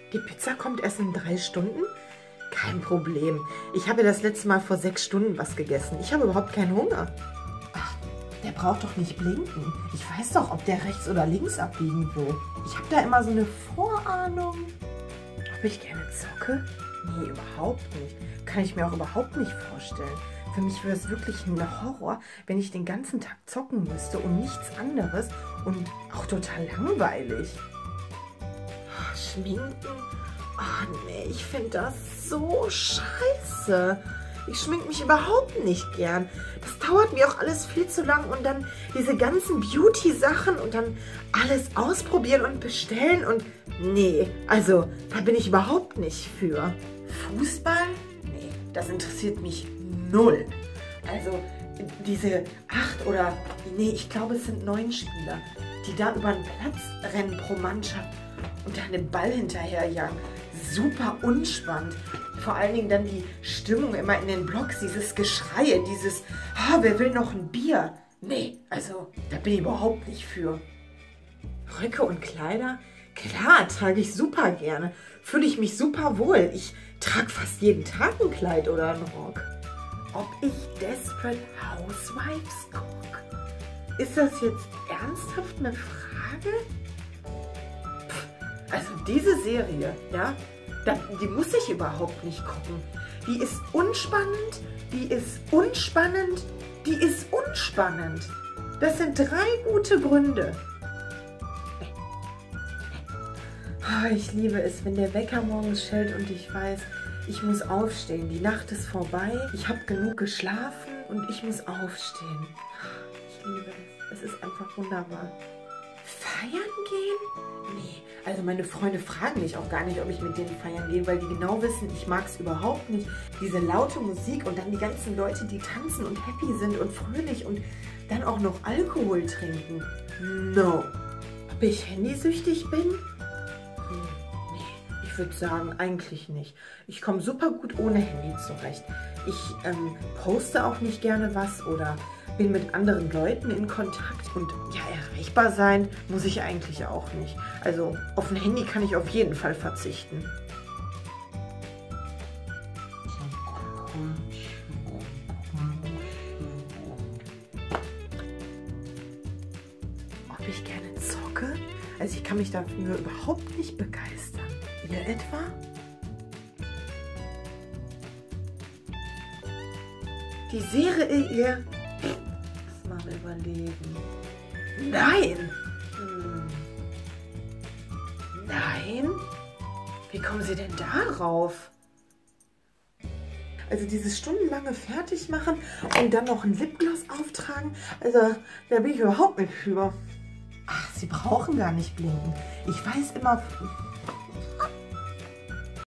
Die Pizza kommt erst in 3 Stunden? Kein Problem. Ich habe das letzte Mal vor 6 Stunden was gegessen. Ich habe überhaupt keinen Hunger. Ach, der braucht doch nicht blinken. Ich weiß doch, ob der rechts oder links abbiegen will. Ich habe da immer so eine Vorahnung. Ob ich gerne zocke? Nee, überhaupt nicht. Kann ich mir auch überhaupt nicht vorstellen. Für mich wäre es wirklich ein Horror, wenn ich den ganzen Tag zocken müsste und nichts anderes und auch total langweilig. Oh, schminken? Oh nee, ich finde das so scheiße. Ich schminke mich überhaupt nicht gern. Das dauert mir auch alles viel zu lang und dann diese ganzen Beauty-Sachen und dann alles ausprobieren und bestellen und nee, also da bin ich überhaupt nicht für. Fußball? Nee, das interessiert mich null. Also diese 8 oder, nee, ich glaube es sind 9 Spieler, die da über den Platz rennen pro Mannschaft und dann den Ball hinterherjagen. Super unspannend. Vor allen Dingen dann die Stimmung immer in den Blogs, dieses Geschreie, dieses, wer will noch ein Bier? Nee, also da bin ich überhaupt nicht für. Röcke und Kleider? Klar, trage ich super gerne. Fühle ich mich super wohl. Ich trage fast jeden Tag ein Kleid oder einen Rock. Ob ich Desperate Housewives gucke? Ist das jetzt ernsthaft eine Frage? Also diese Serie, ja, die muss ich überhaupt nicht gucken. Die ist unspannend, die ist unspannend, die ist unspannend. Das sind 3 gute Gründe. Oh, ich liebe es, wenn der Wecker morgens schellt und ich weiß, ich muss aufstehen. Die Nacht ist vorbei, ich habe genug geschlafen und ich muss aufstehen. Ich liebe es. Es ist einfach wunderbar. Feiern gehen? Nee, also meine Freunde fragen mich auch gar nicht, ob ich mit denen feiern gehe, weil die genau wissen, ich mag es überhaupt nicht. Diese laute Musik und dann die ganzen Leute, die tanzen und happy sind und fröhlich und dann auch noch Alkohol trinken. No. Ob ich handysüchtig bin? Nee, ich würde sagen, eigentlich nicht. Ich komme super gut ohne Handy zurecht. Ich poste auch nicht gerne was oder bin mit anderen Leuten in Kontakt und ja, erreichbar sein muss ich eigentlich auch nicht. Also auf ein Handy kann ich auf jeden Fall verzichten. Ob ich gerne zocke? Also ich kann mich dafür überhaupt nicht begeistern. Ihr etwa? Die Serie mal überlegen. Nein! Nein? Wie kommen Sie denn darauf? Also dieses stundenlange Fertigmachen und dann noch ein Lipgloss auftragen, also da bin ich überhaupt nicht für. Ach, Sie brauchen gar nicht blinken. Ich weiß immer,